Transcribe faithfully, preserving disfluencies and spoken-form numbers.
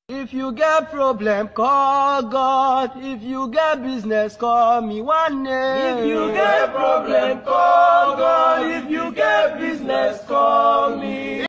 If you get problem, call God. If you get business, call me one name. If you get problem, call God. If you get business, call